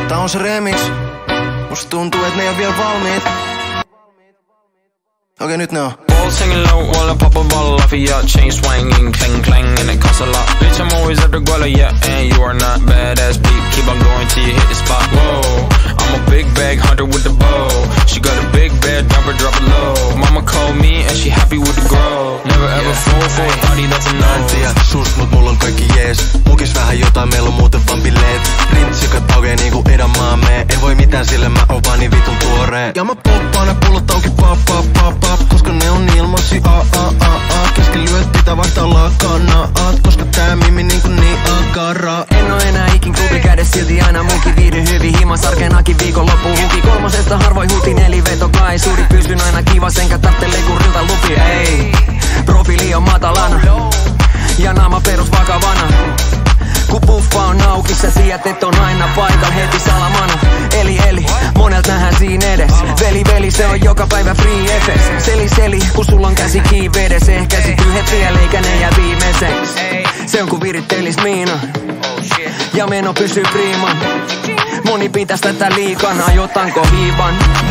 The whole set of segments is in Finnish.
Tää on se remix. Musta tuntuu, et ne ei oo vielä valmiit. Okei, nyt ne on. Balls hanging low while I pop a ball off of ya. Chain swinging, clang clang, and it costs a lot. Bitch, I'm always at the guala, yeah, and you are not badass beat. Keep on going till you hit the spot. Whoa, I'm a big bag hunter with the bow. She got a big bed, number drop it low. Mama called me and she happy with the grow. Never ever fall for a thotty, that's a no. Mä en tiedä susta, mut mulla on kaikki jees. Mukis vähän jotain, meillä on muuten vaan bileet. Rintsikat aukee niinku erämaamme. En voi mitään sille, mä oon vaan niin vitun tuoree. Ja mä poppaan ne pullot auki, pop pop pop pop. Koska ne on ilmasi, Kesken lyöt pitää vaihtaa lakanaat. Koska tää mimi niinku niin akara. En oo enää ikin klubi kädes, silti aina munkin viihdy hyvin. Himas arkeenakin viikonloppu huki. Kolmosesta harvoin huti, neliveto kai suuri. Pysyn aina kivas, enkä tarvitse leikurilta lupi. Ei, profiili on matalana ja naama perus vakavana. Kun puffa on auki, sä tiedät, et on aina paikalla heti salamana. Eli, monelt nähdään siinä edes. Veli, se on joka päivä free FS. Seli, kun sulla on käsi kiinni vedes. Ehkä sit yhdet vielä, eikä ne jää viimeiseks. Se on kun virittelis Miina ja meno pysyy priiman. Moni pitäis tätä liikana, jotanko hiivan?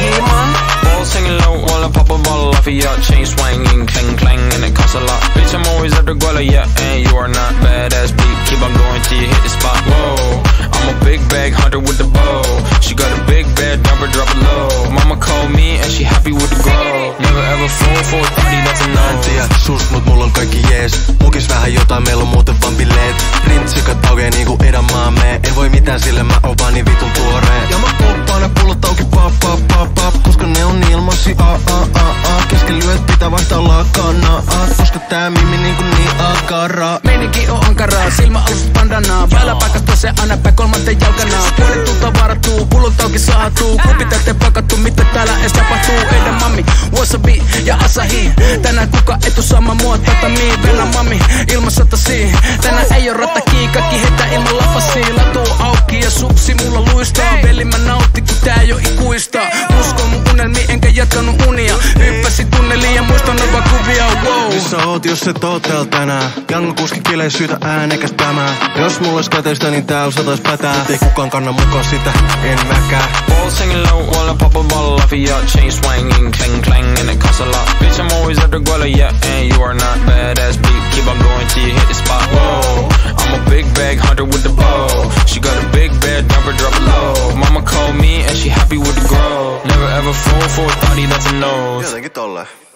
Balls hanging low while I pop a ball off of ya. Chain swinging, clang clang, and it costs a lot. Bitch, I'm always at the guala, yeah, and you are not badass beat. Keep on going till you hit the spot. Whoa, I'm a big bag hunter with the bow. She got a big bed, number drop it low. Mama called me and she happy with the grow. Never ever fall for a thotty, that's a no. Mä en tiedä susta, mut mulla on kaikki jees. Mukis vähän jotain, meillä on muuten vaan bileet. Rintsikat aukee niinku erämaamme. En voi mitään sille, mä oon vaan niin vitun tuoree. Ja mä poppaan ne pullot auki, pop pop pop pop. Koska ne on ilmasi, Kesken lyöt pitää vaihtaa lakanaat. Koska tää mimi niinku niin akara. Meininki on ankaraa, silmäalustat bandanaa. Väyläpaikasta se aina päin kolmanteen jalkanaa. Puolet tulta varattuu, pullot auki saatuu. Klubi täyteen pakattu, mitä täällä ees tapahtuu. Eidän mammi, wasabi ja asahi. Tänään kuka ei tuu sama mua tatamiin. Venä mammi, ilman satasii. Tänään ei oo rattakii, kaikki heitä ilman lapasii. Latu auki ja suksi mulla luistaa. Veli mä nautti, kun tää ei oo ikuista. Uskon mun unelmiin, enkä jatkanut unia. Hyppäsin tunneliin ja muistan vaan kuvia, wow. Missä oot, jos et oo täällä tänään? Jango kuski kileen syytä äänekäs tämä. Jos mulla ois käteistä, niin täällä satais pätää. Mut ei kukaan kanna mukaan sitä, en mäkään. Balls hanging low while I pop a ball off of ya. Chain swinging, clang clang, and it costs a lot. Bitch, I'm always at the guala, yeah, and you are not badass beat. Keep on going till you hit the spot. Whoa, I'm a big bag hunter with the bow. She got a big bed, number drop it low. Mama called me and she happy with the grow. Never ever fall for a thotty, that's a no. Jotenkin tolleen.